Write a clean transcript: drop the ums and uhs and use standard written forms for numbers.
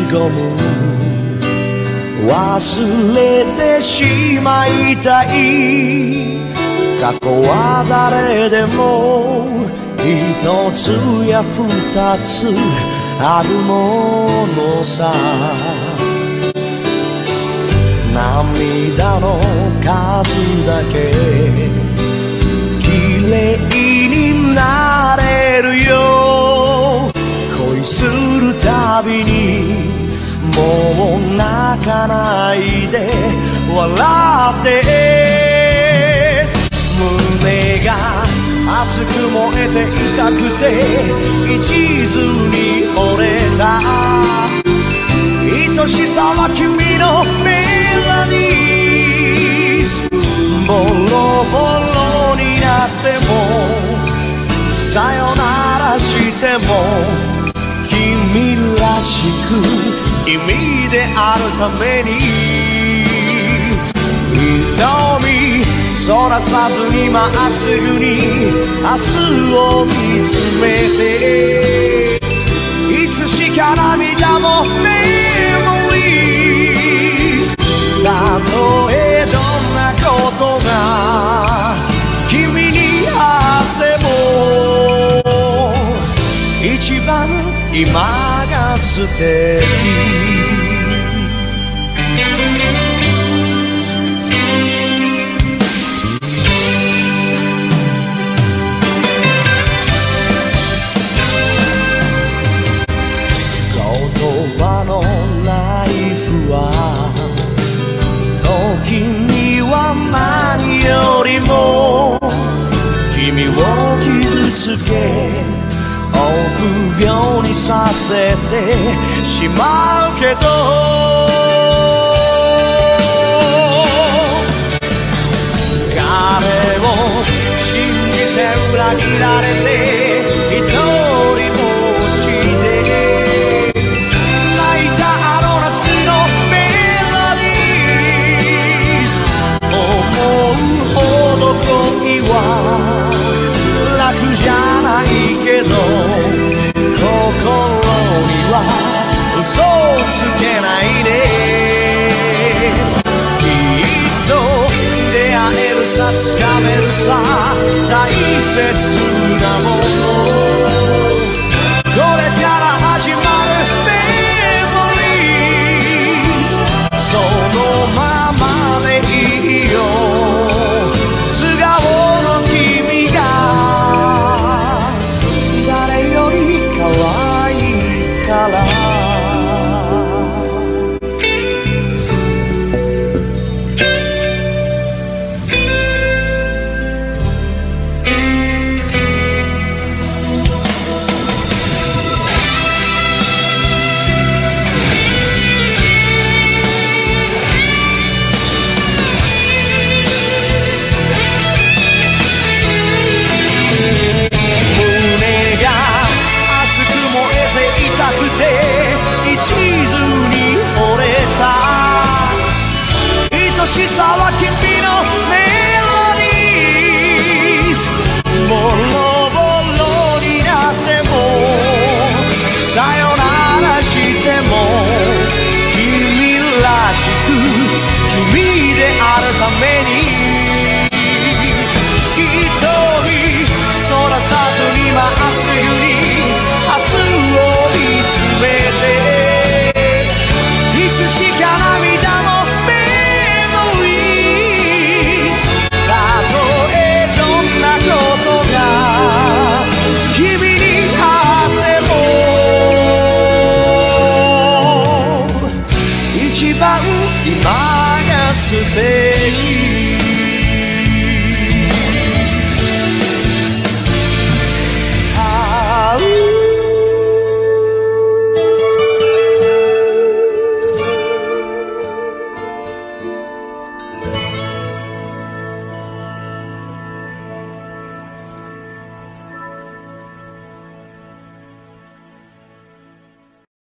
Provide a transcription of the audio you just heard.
込む忘れてしまいたい過去は誰でも一つや二つあるものさ涙の数だけ綺麗になれるよ恋するたびにもう泣かないで笑って胸が熱く燃えて痛くて一途に折れた愛しさは君のメロディーボロボロになってもさよならしても君らしく君であるために瞳そらさずにまっすぐに明日を見つめていつしか涙もメモリーズたとえどんなことが君にあっても一番今が素敵言葉のナイフは時には何よりも君を傷つけ臆病にさせてしまうけど彼を信じて裏切られて一人ぼっちで泣いたあの夏のメロディーズ思うほど恋は楽じゃないけど心には嘘をつけないねきっと出会えるさ掴めるさ大切なもの